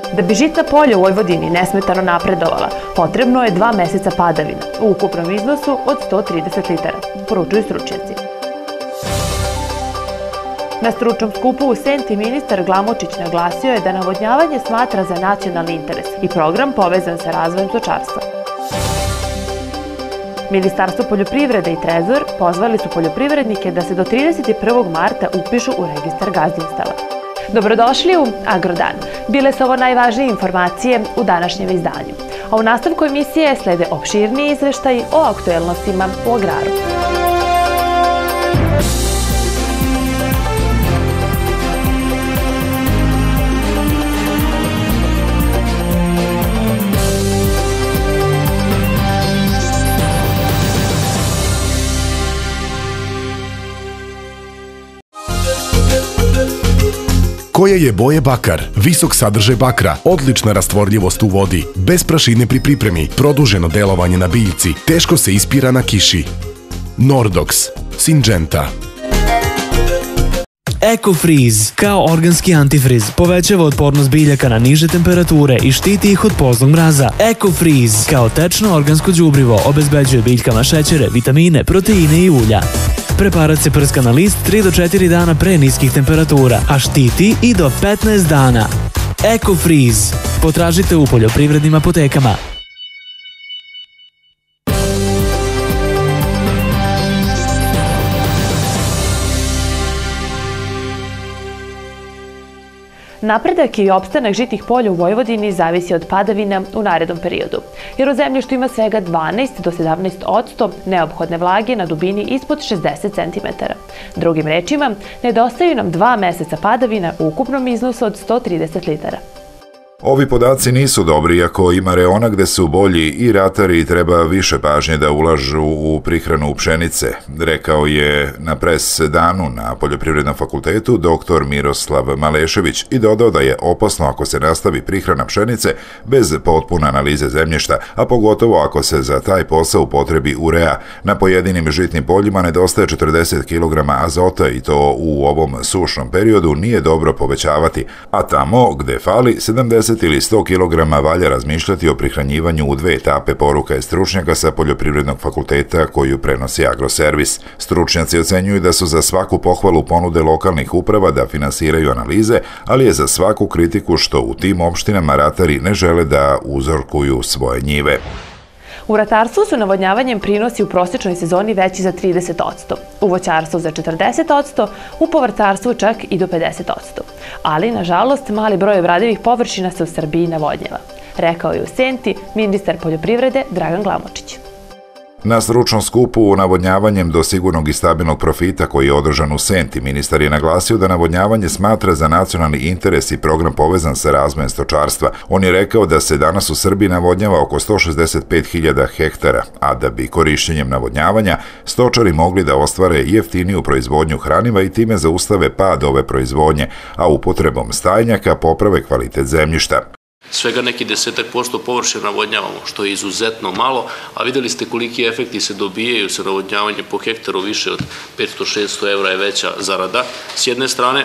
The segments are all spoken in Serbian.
Da bi žitna polja u Vojvodini nesmetano napredovala, potrebno je 2 meseca padavina u ukupnom iznosu od 130 litara, poručuju stručnjaci. Na stručnom skupu u Senti ministar Glamočić naglasio je da navodnjavanje smatra za nacionalni interes i program povezan sa razvojem stočarstva. Ministarstvo poljoprivrede i Trezor pozvali su poljoprivrednike da se do 31. marta upišu u registar gazdinstava. Dobrodošli u Agrodan. Bile su ovo najvažnije informacije u današnjem izdanju. A u nastavku emisije slede opširniji izveštaji o aktuelnostima u agraru. Koje je boje bakar, visok sadržaj bakra, odlična rastvorljivost u vodi, bez prašine pri pripremi, produženo delovanje na biljci, teško se ispira na kiši. Nordox, Syngenta. EcoFreeze, kao organski antifriz, povećava otpornost biljaka na niže temperature i štiti ih od poznog mraza. EcoFreeze, kao tečno organsko đubrivo, obezbeđuje biljkama šećere, vitamine, proteine i ulja. Preparat se prska na list 3 do 4 dana pre niskih temperatura, a štiti i do 15 dana. EcoFreeze. Potražite u poljoprivrednim apotekama. Napredak i opstanak žitnih polja u Vojvodini zavisi od padavina u narednom periodu, jer u zemljištu ima svega 12 do 17% neophodne vlage na dubini ispod 60 cm. Drugim rečima, nedostaju nam 2 meseca padavina u ukupnom iznosu od 130 litara. Ovi podaci nisu dobri, iako ima reona gde su bolji i ratari treba više pažnje da ulažu u prihranu pšenice, rekao je na pres danu na Poljoprivrednom fakultetu dr. Miroslav Malešević i dodao da je opasno ako se nastavi prihrana pšenice bez potpune analize zemljišta, a pogotovo ako se za taj posao upotrebi urea. Na pojedinim žitnim poljima nedostaje 40 kg azota i to u ovom sušnom periodu nije dobro povećavati, a tamo gde fali 70 ili 100 kg valja razmišljati o prihranjivanju u 2 etape, poruka je stručnjaka sa Poljoprivrednog fakulteta koju prenosi Agroservis. Stručnjaci ocenjuju da su za svaku pohvalu ponude lokalnih uprava da finansiraju analize, ali je za svaku kritiku što u tim opštinama ratari ne žele da uzorkuju svoje njive. U ratarstvu su navodnjavanjem prinosi u prosječnoj sezoni veći za 30%, u voćarstvu za 40%, u povrtarstvu čak i do 50%. Ali, nažalost, mali broj obradivih površina se u Srbiji navodnjava, rekao je u Senti ministar poljoprivrede Dragan Glamočić. Na stručnom skupu navodnjavanjem do sigurnog i stabilnog profita koji je održan u Senti, ministar je naglasio da navodnjavanje smatra za nacionalni interes i program povezan sa razvojem stočarstva. On je rekao da se danas u Srbiji navodnjava oko 165.000 hektara, a da bi korišćenjem navodnjavanja stočari mogli da ostvare jeftiniju proizvodnju hraniva i time zaustave pad ove proizvodnje, a upotrebom stajnjaka poprave kvalitet zemljišta. Svega neki 10% površina navodnjavamo, što je izuzetno malo, a videli ste koliki efekti se dobijaju sa navodnjavanjem po hektaru, više od 500-600 evra je veća zarada s jedne strane.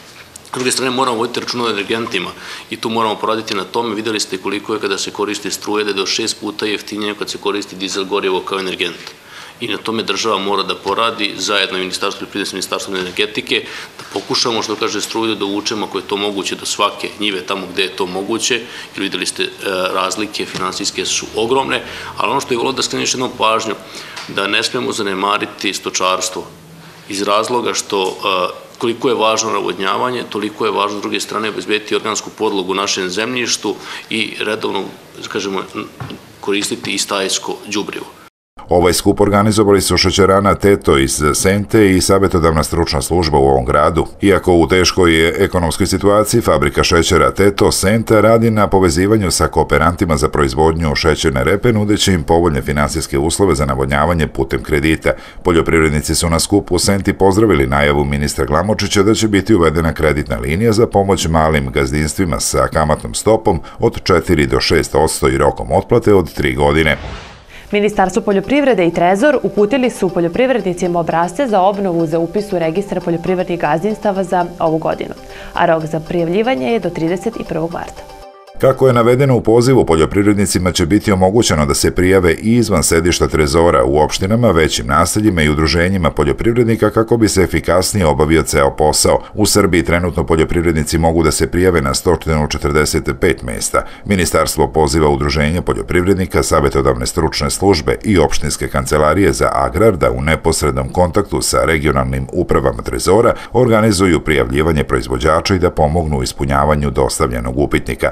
S druge strane moramo voditi računa o energentima i tu moramo poraditi na tome. Videli ste koliko je kada se koristi struje, da je do 6 puta jeftinije kad se koristi dizel gorivo kao energent. I na tome država mora da poradi zajedno Ministarstvo poljoprivrede s Ministarstvom energetike, da pokušamo, što kaže, struju da uvučemo ako je to moguće do svake njive tamo gde je to moguće, jer videli ste razlike finansijske su ogromne, ali ono što je volio da skrenem još jednom pažnju, da ne smemo zanemariti stočarstvo iz razloga što koliko je važno navodnjavanje, toliko je važno s druge strane obezbediti organsku podlogu u našem zemljištu i redovno, kažemo, koristiti i stajsko đubrivo. Ovaj skup organizovali su šećerana Teto iz Sente i savjetodavna stručna služba u ovom gradu. Iako u teškoj ekonomskoj situaciji, fabrika šećera Teto Senta radi na povezivanju sa kooperantima za proizvodnju šećerne repe, nudeći im povoljne finansijske uslove za navodnjavanje putem kredita. Poljoprivrednici su na skupu u Senti pozdravili najavu ministra Glamočića da će biti uvedena kreditna linija za pomoć malim gazdinstvima sa kamatnom stopom od 4 do 6% i rokom otplate od 3 godine. Ministarstvo poljoprivrede i Trezor uputili su poljoprivrednicima obrasce za obnovu za upis u registar poljoprivrednih gazdinstava za ovu godinu, a rok za prijavljivanje je do 31. marta. Kako je navedeno u pozivu, poljoprivrednicima će biti omogućeno da se prijave i izvan sedišta trezora u opštinama, većim naseljima i udruženjima poljoprivrednika kako bi se efikasnije obavio ceo posao. U Srbiji trenutno poljoprivrednici mogu da se prijave na 145 mesta. Ministarstvo poziva udruženja poljoprivrednika, savetodavne stručne službe i opštinske kancelarije za agrar da u neposrednom kontaktu sa regionalnim upravama trezora organizuju prijavljivanje proizvođača i da pomognu u ispunjavanju dostavljenog upitnika.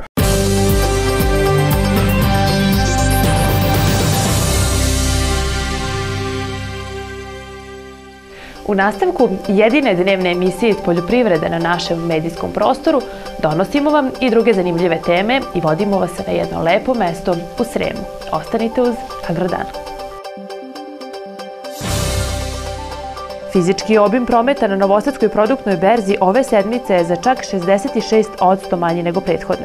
U nastavku jedine dnevne emisije iz poljoprivrede na našem medijskom prostoru donosimo vam i druge zanimljive teme i vodimo vas na jedno lepo mesto u Sremu. Ostanite uz Agrodan. Fizički obim prometa na Novosadskoj produktnoj berzi ove sedmice je za čak 66% manji nego prethodne.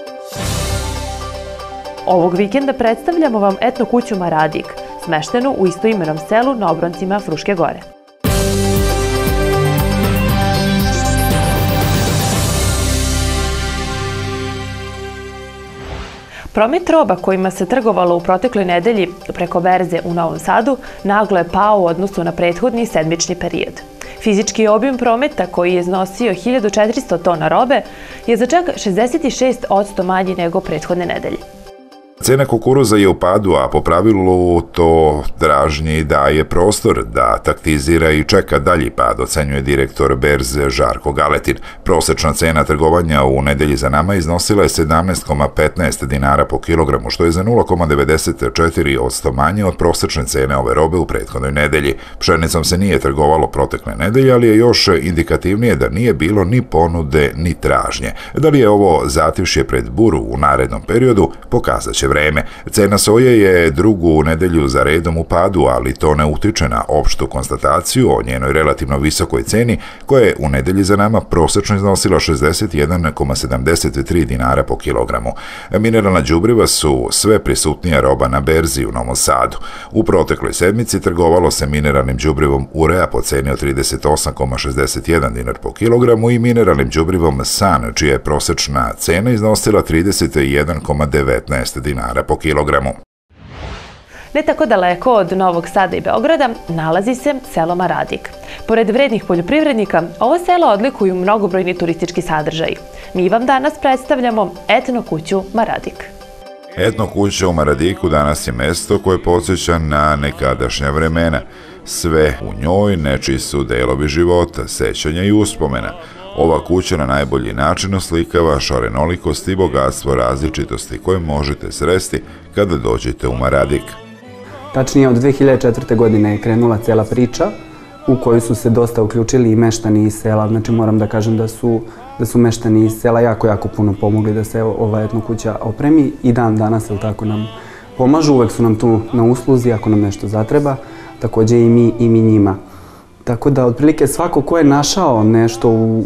Ovog vikenda predstavljamo vam etno kuću Maradik, smeštenu u istoimenom selu na obroncima Fruške gore. Promet roba kojima se trgovalo u protekloj nedelji preko berze u Novom Sadu naglo je pao u odnosu na prethodni sedmični period. Fizički obim prometa, koji je iznosio 1400 tona robe, je za čak 66% manji nego prethodne nedelje. Cena kukuruza je u padu, a po pravilu to dražnji daje prostor da taktizira i čeka dalji pad, ocenjuje direktor berze Žarko Galetin. Prosečna cena trgovanja u nedelji za nama iznosila je 17,15 dinara po kilogramu, što je za 0,94% manje od prosečne cene ove robe u prethodnoj nedelji. Pšenicom se nije trgovalo protekle nedelje, ali je još indikativnije da nije bilo ni ponude ni tražnje. Da li je ovo zativšje pred buru u narednom periodu, pokazat će vreme. Cena soje je drugu nedelju za redom u padu, ali to ne utiče na opštu konstataciju o njenoj relativno visokoj ceni, koja je u nedelji za nama prosečno iznosila 61,73 dinara po kilogramu. Mineralna đubriva su sve prisutnija roba na berzi u Novom Sadu. U protekloj sedmici trgovalo se mineralnim đubrivom urea po ceni od 38,61 dinar po kilogramu i mineralnim đubrivom san, čija je prosečna cena iznosila 31,19 dinara po kilogramu. Ne tako daleko od Novog Sada i Beograda nalazi se selo Maradik. Pored vrednih poljoprivrednika, ovo selo odlikuju mnogobrojni turistički sadržaji. Mi vam danas predstavljamo etno kuću Maradik. Etno kuća u Maradiku danas je mesto koje podsjeća na nekadašnja vremena. Sve u njoj nečiji su delovi života, sećanja i uspomena. Ova kuća na najbolji način oslikava šarenolikost i bogatstvo različitosti koje možete sresti kada dođete u Maradik. Tačnije, od 2004. godine je krenula cela priča u kojoj su se dosta uključili i meštani iz sela. Znači, moram da kažem da su meštani iz sela jako puno pomogli da se ova etno kuća opremi i dan danas, tako, nam pomažu. Uvek su nam tu na usluzi ako nam nešto zatreba, takođe i mi njima. Tako da, otprilike, svako ko je našao nešto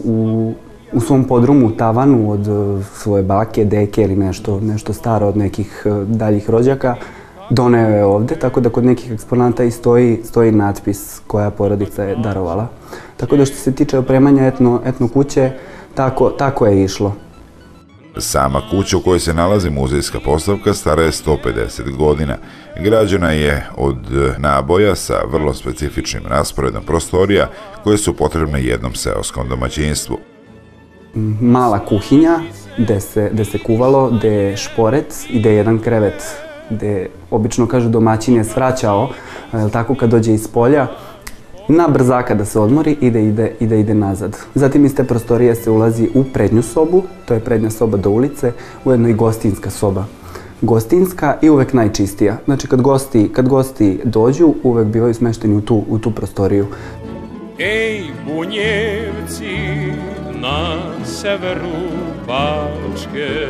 u svom podrumu, tavanu od svoje bake, deke ili nešto staro od nekih daljih rođaka, doneo je ovde, tako da kod nekih eksponata i stoji natpis koja porodica je darovala. Tako da, što se tiče opremanja etno kuće, tako je išlo. Sama kuća u kojoj se nalazi muzejska postavka stara je 150 godina. Građena je od naboja sa vrlo specifičnim rasporedom prostorija koje su potrebne jednom seoskom domaćinstvu. Mala kuhinja gde se kuvalo, gde je šporet i gde je jedan krevet, gde obično kažu domaćin je svraćao, tako kad dođe iz polja, na brzaka da se odmori i da ide nazad. Zatim iz te prostorije se ulazi u prednju sobu, to je prednja soba do ulice, ujedno i gostinska soba. Gostinska i uvek najčistija. Znači, kad gosti dođu, uvek bivaju smešteni u tu prostoriju. Ej, Bunjevci, na severu Bačke,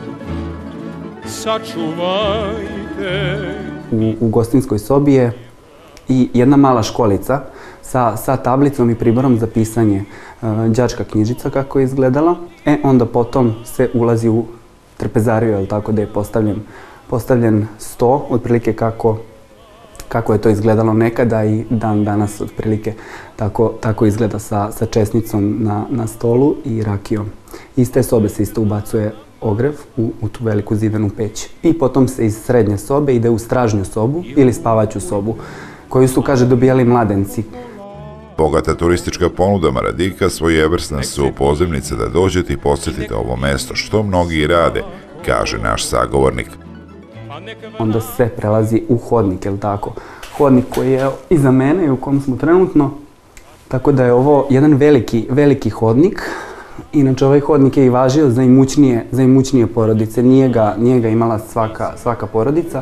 sačuvajte. U gostinskoj sobi je i jedna mala školica sa tablicom i priborom za pisanje, đačka knjižica kako je izgledala. Onda potom se ulazi u trpezariju, tako da je postavljen sto, otprilike kako je to izgledalo nekada i dan danas otprilike tako izgleda sa česnicom na stolu i rakijom. Iz te sobe se isto ubacuje ogrev u tu veliku zidanu peć. I potom se iz srednje sobe ide u stražnju sobu ili spavaću sobu, koju su, kaže, dobijali mladenci. Bogata turistička ponuda Maradika svojevrsne su pozivnice da dođete i posjetite ovo mesto, što mnogi i rade, kaže naš sagovornik. Onda sve prelazi u hodnik, je li tako? Hodnik koji je iza mene i u kom smo trenutno, tako da je ovo jedan veliki hodnik. Inače, ovaj hodnik je i važio za imućnije porodice, nije ga imala svaka porodica.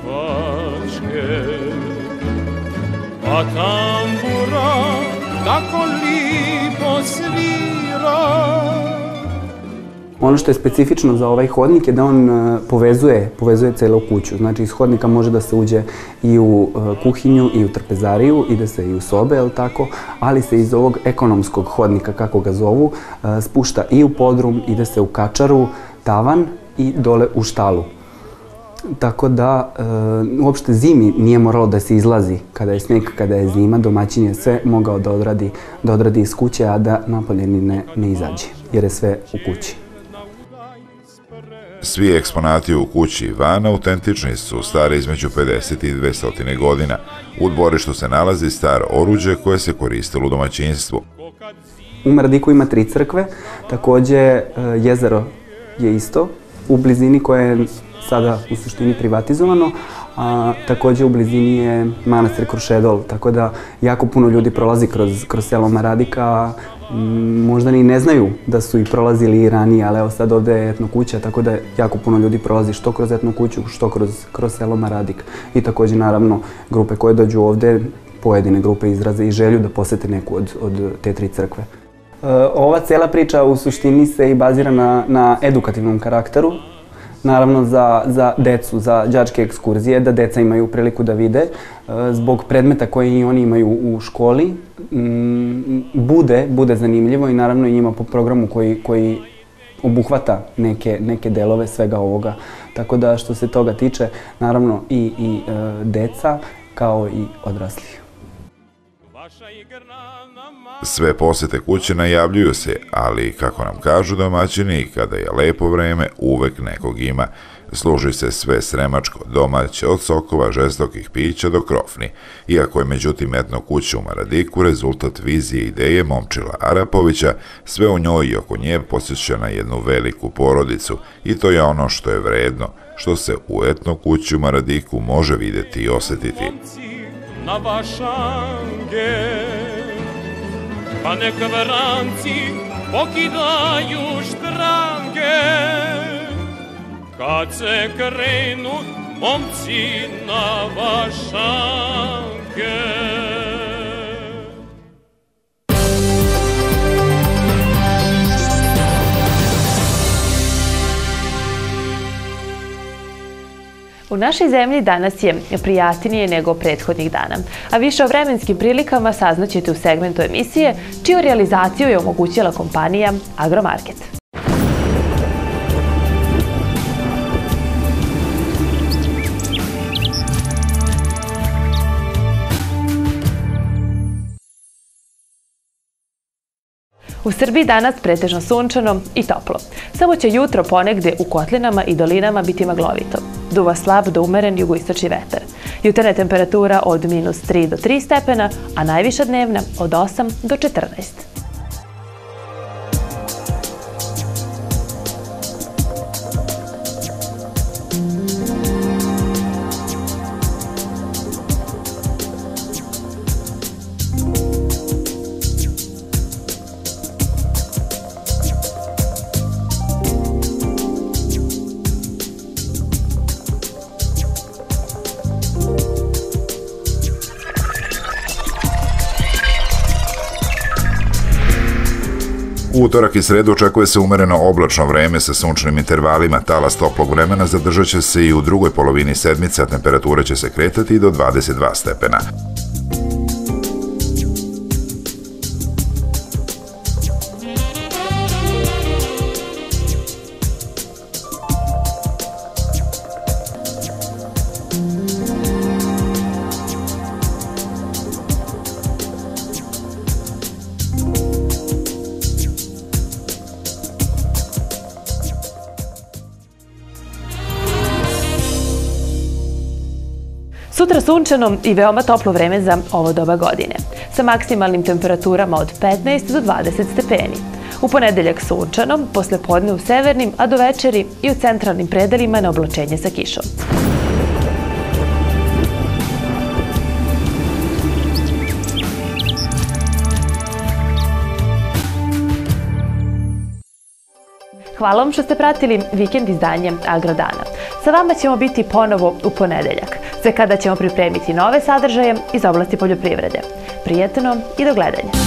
A tambura tako lipo svira. Ono što je specifično za ovaj hodnik je da on povezuje celu kuću. Znači, iz hodnika može da se uđe i u kuhinju i u trpezariju, ide se i u sobe, je li tako? Ali se iz ovog ekonomskog hodnika, kako ga zovu, spušta i u podrum, ide se u kačaru, tavan i dole u štalu. Tako da, uopšte zimi nije moralo da se izlazi kada je sneg, kada je zima, domaćin je sve mogao da odradi iz kuće, a da napolje ne izađe, jer je sve u kući. Svi eksponati u kući Ivana autentični su, stari između 50 i 200 godina. U dvorištu se nalazi staro oruđe koje se koristilo u domaćinstvu. U Maradiku ima 3 crkve, takođe jezero je isto, u blizini koje je sada u suštini privatizovano, a takođe u blizini je manastir Krušedol, tako da jako puno ljudi prolazi kroz selo Maradika, možda ni ne znaju da su i prolazili i ranije, ali evo sad ovde je etno kuća, tako da jako puno ljudi prolazi što kroz etnu kuću, što kroz selo Maradik. I takođe, naravno, grupe koje dođu ovde, pojedine grupe izraze i želju da posete neku od te 3 crkve. Ova cela priča u suštini se i bazira na edukativnom karakteru. Naravno za decu, za đačke ekskurzije, da deca imaju priliku da vide. Zbog predmeta koje i oni imaju u školi, bude zanimljivo i naravno i njima po programu koji obuhvata neke delove svega ovoga. Tako da, što se toga tiče, naravno i deca kao i odrasli. Sve posete kuće najavljuju se, ali, kako nam kažu domaćini, kada je lepo vreme, uvek nekog ima. Služi se sve sremačko, domaće, od sokova, žestokih pića do krofni. Iako je međutim etno kuća u Maradiku rezultat vizije i ideje Momčila Arapovića, sve u njoj i oko nje posjeća na jednu veliku porodicu i to je ono što je vredno, što se u etno kući u Maradiku može videti i osetiti. Na vašange, pa neka vranci pokidaju štrange, kad se krenu momci na vašange. U našoj zemlji danas je prijatnije nego prethodnih dana, a više o vremenskim prilikama saznaćete u segmentu emisije, čiju realizaciju je omogućila kompanija Agromarket. U Srbiji danas pretežno sunčano i toplo. Samo će jutro ponegde u kotlinama i dolinama biti maglovito. Duva slab do umeren jugoistočni vetar. Jutarnja temperatura od -3 do 3 stepena, a najviša dnevna od 8 do 14. U utorak i sredu očekuje se umereno oblačno vreme sa sunčanim intervalima. Talas toplog vremena zadržat će se i u drugoj polovini sedmice, a temperatura će se kretati do 22 stepena. Sutra sunčano i veoma toplo vreme za ovo doba godine, sa maksimalnim temperaturama od 15 do 20 stepeni. U ponedeljak sunčano, posle podne u severnim, a do večeri i u centralnim predelima na oblačenje sa kišom. Hvala vam što ste pratili vikend izdanje Agrodana. Sa vama ćemo biti ponovo u ponedeljak, za kada ćemo pripremiti nove sadržaje iz oblasti poljoprivrede. Prijetno i do gledanja!